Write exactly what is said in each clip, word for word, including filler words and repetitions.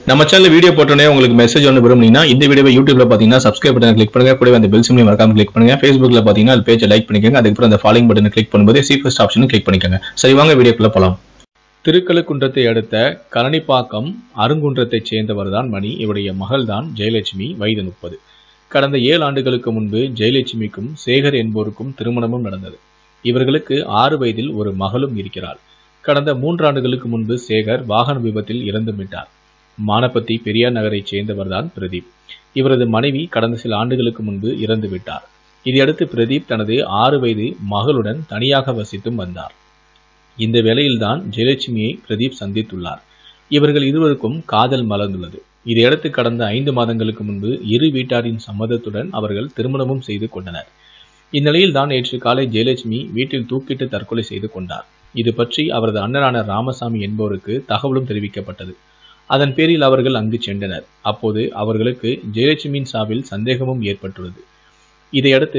நம்ம channel video போட்டோனே உங்களுக்கு message ஒன்று விரும்புனீங்கன்னா இந்த வீடியோவை யூடியூப்ல பாத்தீங்கன்னா சப்ஸ்கிரைப் பட்டன் கிளிக் பண்ணுங்க, கூடவே அந்த பெல் சிம்பலையும் மறக்காம கிளிக் பண்ணுங்க. Facebookல பாத்தீங்கன்னா அது பேஜை லைக் பண்ணிக்கோங்க. அதுக்கப்புறம் அந்த ஃபாலோயிங் பட்டனை கிளிக் பண்ணும்போது சி ஃபர்ஸ்ட் ஆப்ஷனும் கிளிக் பண்ணிக்கோங்க. சரி வாங்க வீடியோக்குள்ள போலாம். திருக்கழுக்குன்றத்தை அடுத்த கரணிப்பாக்கம் அருங்குன்றத்தைச் சேர்ந்தவர் தான் மணி. இவருடைய மகள் தான் ஜெயலட்சுமி, வயது முப்பது. கடந்த ஏழு ஆண்டுகளுக்கு முன்பு ஜெயலட்சுமிக்கும் சேகர் என்போருக்கும் திருமணமும் நடந்தது. இவர்களுக்கு ஆறு வயதில் ஒரு மகளும் இருக்கிறாள். கடந்த மூன்று ஆண்டுகளுக்கு முன்பு சேகர் வாகன விபத்தில் இறந்து விட்டார். மானப்பத்தி பெரியார் நகரைச் சேர்ந்தவர் தான் பிரதீப். இவரது மனைவி கடந்த சில ஆண்டுகளுக்கு முன்பு இறந்து விட்டார். இதையடுத்து பிரதீப் தனது ஆறு வயது மகளுடன் தனியாக வசித்தும் வந்தார். இந்த வேளையில்தான் ஜெயலட்சுமியை பிரதீப் சந்தித்துள்ளார். இவர்கள் இருவருக்கும் காதல் மலர்ந்துள்ளது. இதையடுத்து கடந்த ஐந்து மாதங்களுக்கு முன்பு இரு வீட்டாரின் சம்மதத்துடன் அவர்கள் திருமணமும் செய்து கொண்டனர். இந்நிலையில் தான் நேற்று காலை ஜெயலட்சுமி வீட்டில் தூக்கிட்டு தற்கொலை செய்து கொண்டார். இது பற்றி அவரது அண்ணனான ராமசாமி என்பவருக்கு தகவலும் தெரிவிக்கப்பட்டது. அதன் பேரில் அவர்கள் அங்கு சென்றனர். அப்போது அவர்களுக்கு ஜெயலட்சுமியின் சாவில் சந்தேகமும் ஏற்பட்டுள்ளது. இதையடுத்து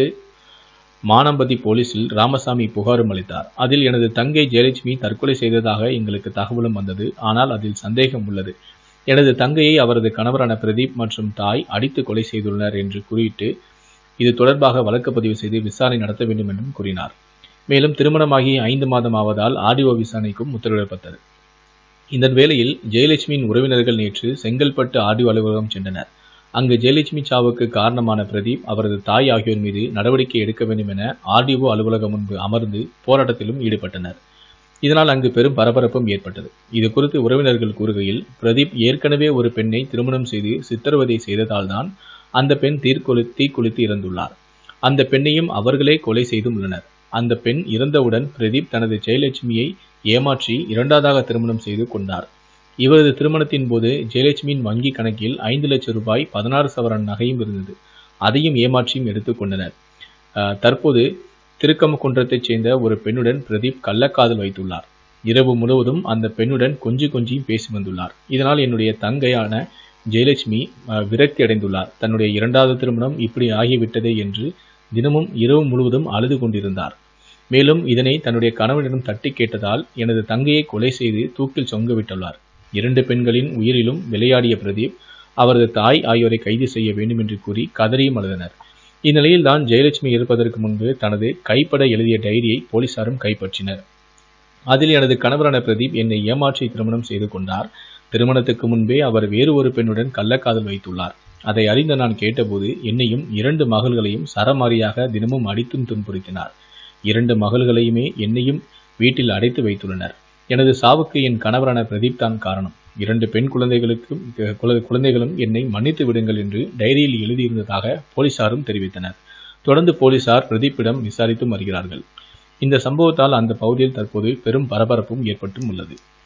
மானம்பதி போலீசில் ராமசாமி புகாரும் அளித்தார். அதில் எனது தங்கை ஜெயலட்சுமி தற்கொலை செய்ததாக எங்களுக்கு தகவலும் வந்தது. ஆனால் அதில் சந்தேகம் உள்ளது. எனது தங்கையை அவரது கணவரான பிரதீப் மற்றும் தாய் அடித்து கொலை செய்துள்ளனர் என்று கூறிட்டு இது தொடர்பாக வழக்கு பதிவு செய்து விசாரணை நடத்த வேண்டும் என்றும் கூறினார். மேலும் திருமணமாகி ஐந்து மாதம் ஆவதால் ஆடியோ விசாரணைக்கும் உத்தரவிடப்பட்டது. இந்த வேளையில் ஜெயலட்சுமியின் உறவினர்கள் நேற்று செங்கல்பட்டு ஆடியோ அலுவலகம் சென்றனர். அங்கு ஜெயலட்சுமி சாவுக்கு காரணமான பிரதீப், அவரது தாய் ஆகியோர் மீது நடவடிக்கை எடுக்க வேண்டும் என ஆர்டிஓ அலுவலகம் முன்பு அமர்ந்து போராட்டத்திலும் ஈடுபட்டனர். இதனால் அங்கு பெரும் பரபரப்பும் ஏற்பட்டது. இது குறித்து உறவினர்கள் கூறுகையில், பிரதீப் ஏற்கனவே ஒரு பெண்ணை திருமணம் செய்து சித்திரவதை செய்ததால் தான் அந்த பெண் தீர்கொளி தீக்குளித்து இறந்துள்ளார். அந்த பெண்ணையும் அவர்களே கொலை செய்தும் உள்ளனர். அந்த பெண் இறந்தவுடன் பிரதீப் தனது ஜெயலட்சுமியை ஏமாற்றி இரண்டாவதாக திருமணம் செய்து கொண்டார். இவரது திருமணத்தின் போது ஜெயலட்சுமியின் வங்கி கணக்கில் ஐந்து லட்சம் ரூபாய் பதினாறு சவரன் நகையும் இருந்தது. அதையும் ஏமாற்றியும் எடுத்துக் கொண்டனர். தற்போது திருக்கழுக்குன்றத்தைச் சேர்ந்த ஒரு பெண்ணுடன் பிரதீப் கள்ளக்காதல் வைத்துள்ளார். இரவு முழுவதும் அந்த பெண்ணுடன் கொஞ்சி கொஞ்சியும் பேசி வந்துள்ளார். இதனால் என்னுடைய தங்கையான ஜெயலட்சுமி விரக்தி அடைந்துள்ளார். தன்னுடைய இரண்டாவது திருமணம் இப்படி ஆகிவிட்டதே என்று தினமும் இரவு முழுவதும் அழுது கொண்டிருந்தார். மேலும் இதனை தன்னுடைய கணவனிடம் தட்டி கேட்டதால் எனது தங்கையை கொலை செய்து தூக்கில் தொங்கவிட்டுள்ளார். இரண்டு பெண்களின் உயிரிலும் விளையாடிய பிரதீப், அவரது தாய் ஆகியோரை கைது செய்ய வேண்டும் என்று கூறி கதறியும் அழுதனர். இந்நிலையில் தான் ஜெயலட்சுமி இருப்பதற்கு முன்பு தனது கைப்பட எழுதிய டைரியை போலீசாரும் கைப்பற்றினர். அதில் எனது கணவரான பிரதீப் என்னை ஏமாற்றி திருமணம் செய்து கொண்டார். திருமணத்துக்கு முன்பே அவர் வேறு ஒரு பெண்ணுடன் கள்ளக்காதல் வைத்துள்ளார். அதை அறிந்த நான் கேட்டபோது என்னையும் இரண்டு மகள்களையும் சரமாரியாக தினமும் அடித்தும் துன்புறுத்தினார். இரண்டு மகள்களையுமே என்னையும் வீட்டில் அடைத்து வைத்துள்ளனர். எனது சாவுக்கு என் கணவரான பிரதீப் தான் காரணம். இரண்டு பெண் குழந்தைகளுக்கும் குழந்தைகளும் என்னை மன்னித்து விடுங்கள் என்று டைரியில் எழுதியிருந்ததாக போலீசாரும் தெரிவித்தனர். தொடர்ந்து போலீசார் பிரதீப்பிடம் விசாரித்து வருகிறார்கள். இந்த சம்பவத்தால் அந்த பகுதியில் தற்போது பெரும் பரபரப்பும் ஏற்பட்டும் உள்ளது.